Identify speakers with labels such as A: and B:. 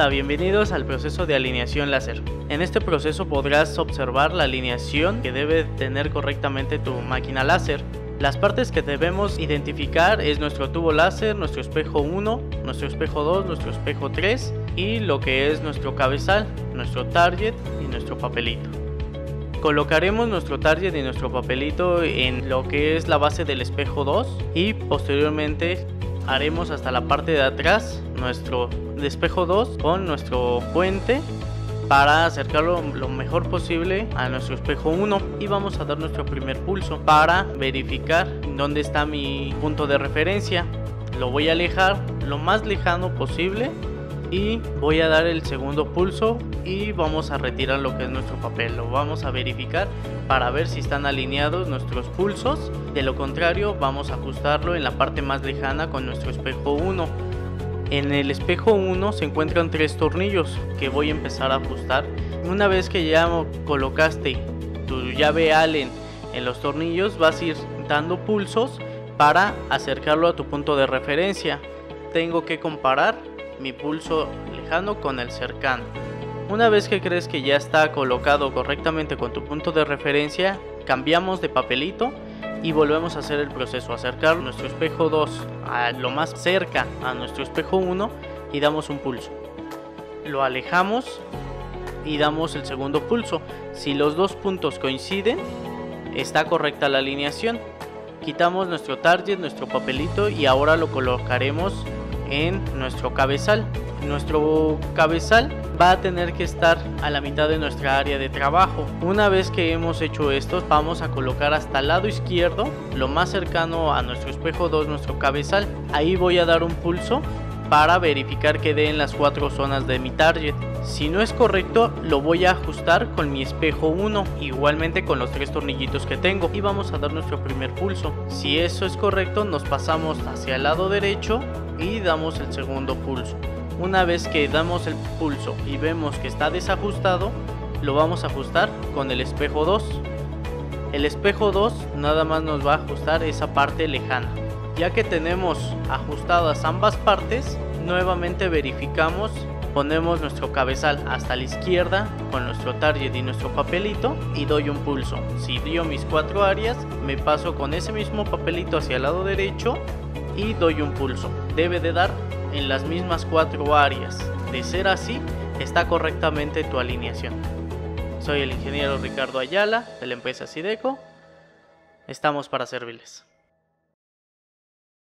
A: Hola, bienvenidos al proceso de alineación láser. En este proceso podrás observar la alineación que debe tener correctamente tu máquina láser. Las partes que debemos identificar es nuestro tubo láser, nuestro espejo 1, nuestro espejo 2, nuestro espejo 3 y lo que es nuestro cabezal, nuestro target y nuestro papelito. Colocaremos nuestro target y nuestro papelito en lo que es la base del espejo 2 y posteriormente haremos hasta la parte de atrás nuestro espejo 2 con nuestro puente para acercarlo lo mejor posible a nuestro espejo 1 y vamos a dar nuestro primer pulso para verificar dónde está mi punto de referencia. Lo voy a alejar lo más lejano posible y voy a dar el segundo pulso y vamos a retirar lo que es nuestro papel. Lo vamos a verificar para ver si están alineados nuestros pulsos. De lo contrario vamos a ajustarlo en la parte más lejana con nuestro espejo 1. En el espejo 1 se encuentran 3 tornillos que voy a empezar a ajustar. Una vez que ya colocaste tu llave Allen en los tornillos, vas a ir dando pulsos para acercarlo a tu punto de referencia. Tengo que comparar mi pulso lejano con el cercano. Una vez que crees que ya está colocado correctamente con tu punto de referencia, cambiamos de papelito y volvemos a hacer el proceso, acercar nuestro espejo 2 a lo más cerca a nuestro espejo 1 y damos un pulso. Lo alejamos y damos el segundo pulso. Si los dos puntos coinciden, está correcta la alineación. Quitamos nuestro target, nuestro papelito y ahora lo colocaremos en nuestro cabezal. Nuestro cabezal va a tener que estar a la mitad de nuestra área de trabajo. Una vez que hemos hecho esto, vamos a colocar hasta el lado izquierdo, lo más cercano a nuestro espejo 2, nuestro cabezal. Ahí voy a dar un pulso para verificar que dé en las 4 zonas de mi target. Si no es correcto, lo voy a ajustar con mi espejo 1, igualmente con los 3 tornillitos que tengo, y vamos a dar nuestro primer pulso. Si eso es correcto, nos pasamos hacia el lado derecho y damos el segundo pulso. Una vez que damos el pulso y vemos que está desajustado, lo vamos a ajustar con el espejo 2. El espejo 2 nada más nos va a ajustar esa parte lejana. Ya que tenemos ajustadas ambas partes, nuevamente verificamos, ponemos nuestro cabezal hasta la izquierda con nuestro target y nuestro papelito y doy un pulso. Si dio mis 4 áreas, me paso con ese mismo papelito hacia el lado derecho y doy un pulso. Debe de dar en las mismas 4 áreas. De ser así, está correctamente tu alineación. Soy el ingeniero Ricardo Ayala de la empresa Sideco. Estamos para servirles.